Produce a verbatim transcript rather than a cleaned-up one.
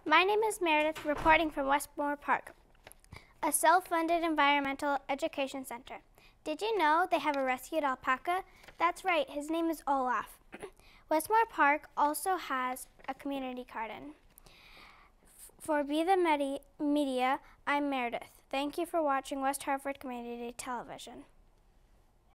My name is Meredith, reporting from Westmore Park, a self-funded environmental education center. Did you know they have a rescued alpaca? That's right, his name is Olaf. Westmore Park also has a community garden. For Be the Medi Media, I'm Meredith. Thank you for watching West Hartford Community Television.